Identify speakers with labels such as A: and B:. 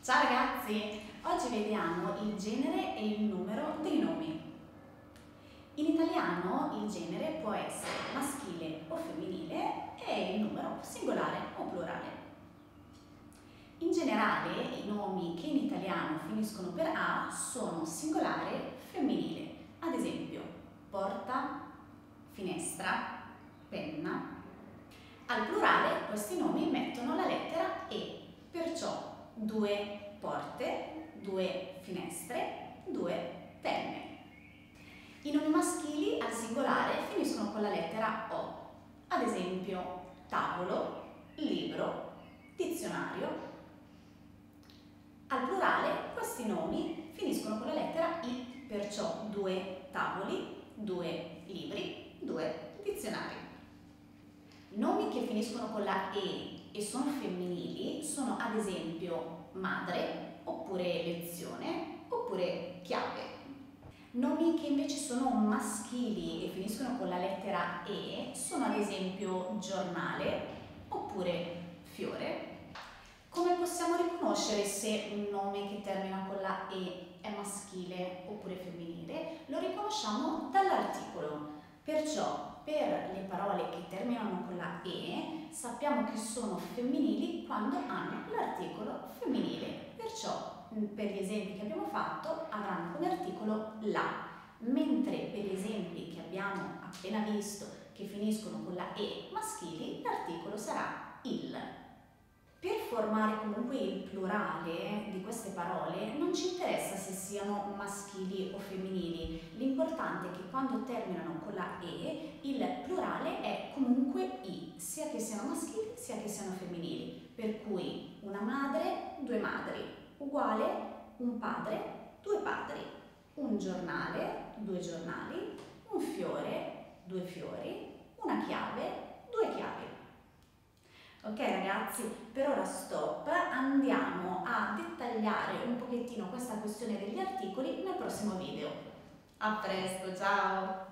A: Ciao ragazzi! Oggi vediamo il genere e il numero dei nomi. In italiano il genere può essere maschile o femminile e il numero singolare o plurale. In generale i nomi che in italiano finiscono per A sono singolare femminile, ad esempio porta, finestra, penna. Al plurale questi nomi mettono la lettera E, perciò 2 porte, 2 finestre, 2 penne. I nomi maschili al singolare finiscono con la lettera O, ad esempio tavolo, libro, dizionario. Al plurale questi nomi finiscono con la lettera I, perciò 2 tavoli, 2 libri, 2 dizionari. Nomi che finiscono con la E sono femminili sono ad esempio madre, oppure lezione, oppure chiave. Nomi che invece sono maschili e finiscono con la lettera E sono ad esempio giornale, oppure fiore. Come possiamo riconoscere se un nome che termina con la E è maschile oppure femminile? Lo riconosciamo dall'articolo. Perciò per le parole che terminano con la E sappiamo che sono femminili quando hanno l'articolo femminile, perciò per gli esempi che abbiamo fatto avranno come articolo la, mentre per gli esempi che abbiamo appena visto che finiscono con la E maschili l'articolo sarà il. Per formare comunque il plurale di queste parole non ci interessa se siano maschili o femminili, l'importante è che quando terminano con la E il plurale è comunque I, sia che siano maschili sia che siano femminili, per cui una madre, 2 madri, uguale un padre, 2 padri, un giornale, 2 giornali, un fiore, 2 fiori, una chiave, 2 chiavi. Ok ragazzi, per ora stop, andiamo a dettagliare un pochettino questa questione degli articoli nel prossimo video. A presto, ciao!